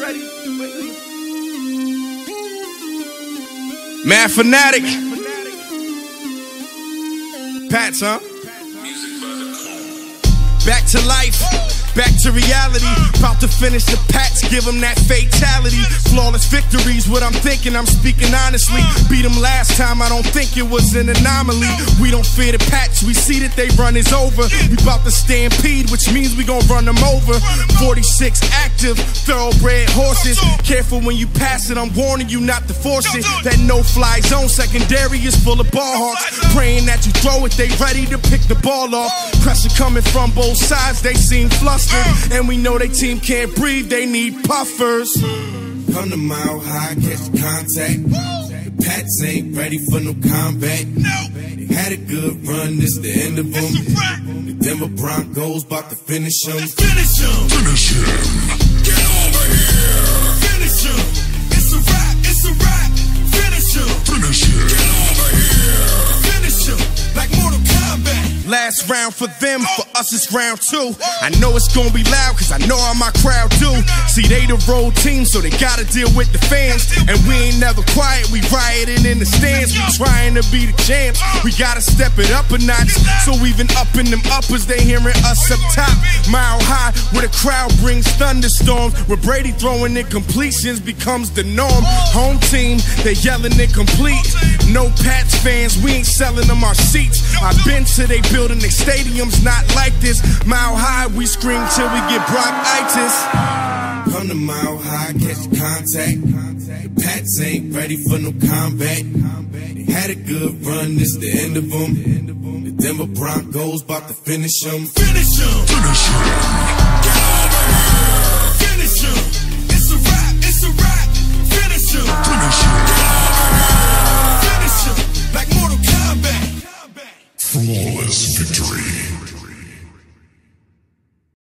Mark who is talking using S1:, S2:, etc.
S1: Mad Fanatic. Pats, huh? Back to life, back to reality. About to finish the Pats, give them that fatality. Flawless victories, what I'm thinking, I'm speaking honestly. Beat them last time, I don't think it was an anomaly. We don't fear the Pats, we see that they run is over. We about to stampede, which means we gon' run them over. 46 active, thoroughbred horses. Careful when you pass it, I'm warning you not to force it. That no-fly zone secondary is full of ball hawks. Praying that you throw it, they ready to pick the ball off. Pressure coming from both sides, they seem flustered. And we know they team can't breathe, they need puffers.
S2: Come to Mile High, catch contact. The Pats ain't ready for no combat. They had a good run, this the end of them. The Denver Broncos about to finish them.
S3: Finish him! Finish him! Get over here! Finish him! It's a wrap! It's a wrap! Finish him! Finish him! Get over here! Finish him! Like Mortal Kombat!
S1: Last round for them, for us it's round two. I know it's gonna be loud, cause I know how my crowd do. See, they the road team, so they gotta deal with the fans. And we ain't never quiet, we rioting in the stands. We trying to be the champs, we gotta step it up a notch. So even up in them uppers, they hearing us up top. Mile High, where the crowd brings thunderstorms. Where Brady throwing incompletions becomes the norm. Home team, they yelling incomplete. No Pats fans, we ain't selling them our seats. I've been to they building their stadiums not like this. Mile High, we scream till we get bronchitis.
S2: Come to Mile High, catch contact. The Pats ain't ready for no combat. They had a good run, this the end of them. The Denver Broncos about to finish them.
S3: Finish him! Finish him! Get over here! Finish him! It's a wrap! It's a wrap! Finish him! Finish him! Get over here! Finish him! Like Mortal Kombat!
S4: Flawless victory.